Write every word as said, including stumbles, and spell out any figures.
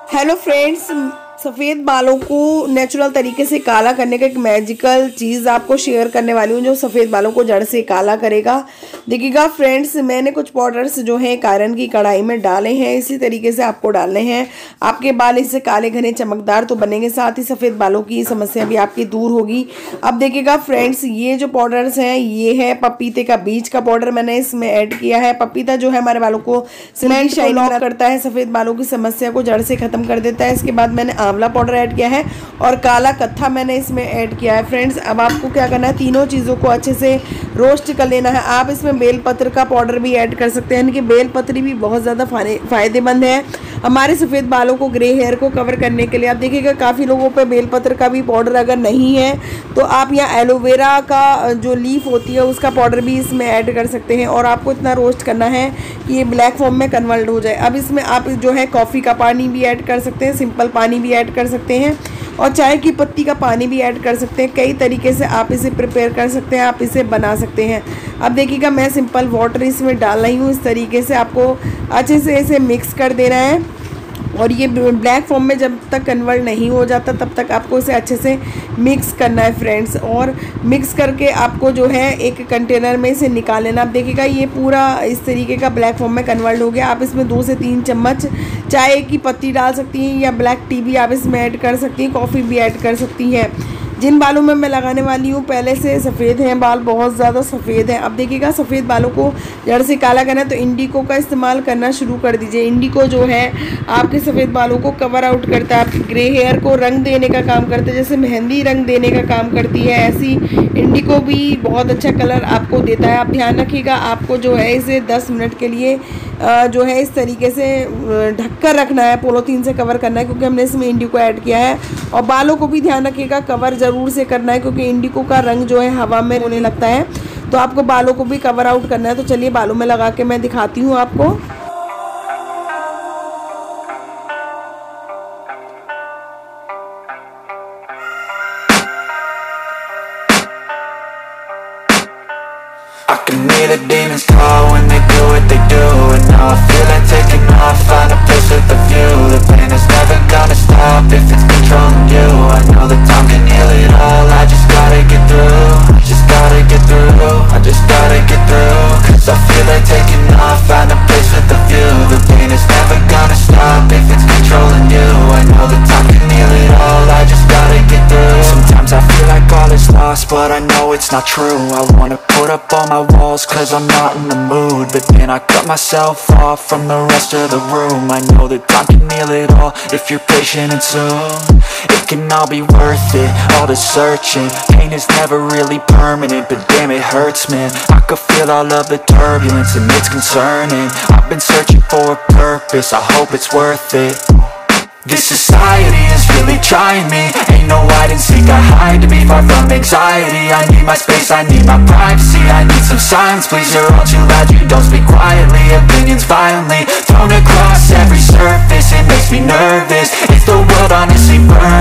Hello friends, सफ़ेद बालों को नेचुरल तरीके से काला करने का एक मैजिकल चीज़ आपको शेयर करने वाली हूँ जो सफ़ेद बालों को जड़ से काला करेगा। देखिएगा फ्रेंड्स, मैंने कुछ पाउडर्स जो हैं आयरन की कढ़ाई में डाले हैं। इसी तरीके से आपको डालने हैं। आपके बाल इससे काले घने चमकदार तो बनेंगे, साथ ही सफ़ेद बालों की समस्या भी आपकी दूर होगी। अब देखिएगा फ्रेंड्स, ये जो पाउडर्स हैं ये है पपीते का बीज का पाउडर मैंने इसमें ऐड किया है। पपीता जो है हमारे बालों को सिल्की शाइन लॉक करता है, सफ़ेद बालों की समस्या को जड़ से ख़त्म कर देता है। इसके बाद मैंने आंवला पाउडर ऐड किया है और काला कत्था मैंने इसमें ऐड किया है। फ्रेंड्स, अब आपको क्या करना है, तीनों चीज़ों को अच्छे से रोस्ट कर लेना है। आप इसमें बेलपत्र का पाउडर भी ऐड कर सकते हैं, यानी कि बेलपत्री भी बहुत ज़्यादा फ़ायदेमंद है हमारे सफ़ेद बालों को, ग्रे हेयर को कवर करने के लिए। आप देखिएगा काफ़ी लोगों पे बेलपत्र का भी पाउडर अगर नहीं है तो आप यहाँ एलोवेरा का जो लीफ होती है उसका पाउडर भी इसमें ऐड कर सकते हैं। और आपको इतना रोस्ट करना है कि ये ब्लैक फॉर्म में कन्वर्ट हो जाए। अब इसमें आप जो है कॉफ़ी का पानी भी ऐड कर सकते हैं, सिंपल पानी भी ऐड कर सकते हैं और चाय की पत्ती का पानी भी ऐड कर सकते हैं। कई तरीके से आप इसे प्रिपेयर कर सकते हैं, आप इसे बना सकते हैं। अब देखिएगा मैं सिंपल वाटर इसमें डाल रही हूँ। इस तरीके से आपको अच्छे से इसे मिक्स कर देना है और ये ब्लैक फॉर्म में जब तक कन्वर्ट नहीं हो जाता तब तक आपको इसे अच्छे से मिक्स करना है फ्रेंड्स। और मिक्स करके आपको जो है एक कंटेनर में इसे निकाल लेना। आप देखिएगा ये पूरा इस तरीके का ब्लैक फॉर्म में कन्वर्ट हो गया। आप इसमें दो से तीन चम्मच चाय की पत्ती डाल सकती हैं या ब्लैक टी भी आप इसमें ऐड कर सकती हैं, कॉफ़ी भी ऐड कर सकती हैं। जिन बालों में मैं लगाने वाली हूँ पहले से सफ़ेद हैं बाल, बहुत ज़्यादा सफ़ेद हैं। अब देखिएगा सफ़ेद बालों को जड़ से काला करना है तो इंडिको का इस्तेमाल करना शुरू कर दीजिए। इंडिको जो है आपके सफ़ेद बालों को कवर आउट करता है, आपके ग्रे हेयर को रंग देने का काम करता है। जैसे मेहंदी रंग देने का काम करती है, ऐसी इंडिको भी बहुत अच्छा कलर आपको देता है। आप ध्यान रखिएगा, आपको जो है इसे दस मिनट के लिए जो है इस तरीके से ढककर रखना है, पॉलीथीन से कवर करना है क्योंकि हमने इसमें इंडिको ऐड किया है। और बालों को भी ध्यान रखिएगा, कवर ज़रूर से करना है क्योंकि इंडिको का रंग जो है हवा में होने लगता है, तो आपको बालों को भी कवर आउट करना है। तो चलिए बालों में लगा के मैं दिखाती हूँ आपको। The demons call when they do what they do, and now I feel like taking off, find a place with a view. The pain is never gonna stop if it's controlling you. I know that time can heal it all, I just gotta get through, just gotta get through, I just gotta get through. Cause I feel like taking off, find a place with a view. The pain is never gonna stop if it's controlling you. I know that time can heal it all, I just gotta get through. Sometimes I feel like all is lost, but I know it's not true. I wanna put up all my walls cause I'm not in the mood, but then I cut myself off from the rest of the room. I know that time can heal it all if you're patient and soon it can all be worth it, all the searching. Pain is never really permanent, but damn it hurts man. I could feel all of the turbulence and it's concerning. I've been searching for a purpose, I hope it's worth it. This society is really trying me. Ain't no hide and seek, I hide to be far from anxiety. I need my space, I need my privacy. I need some silence, please, you're all too loud. You don't speak quietly, opinions violently thrown across every surface. It makes me nervous, if the world honestly burns